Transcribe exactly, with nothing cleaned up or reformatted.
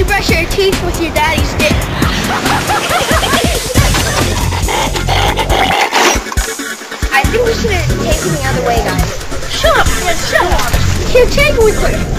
you brush your teeth with your daddy's dick. I think we should take it the other way, guys. Shut up, man, shut up. Here, take it with her.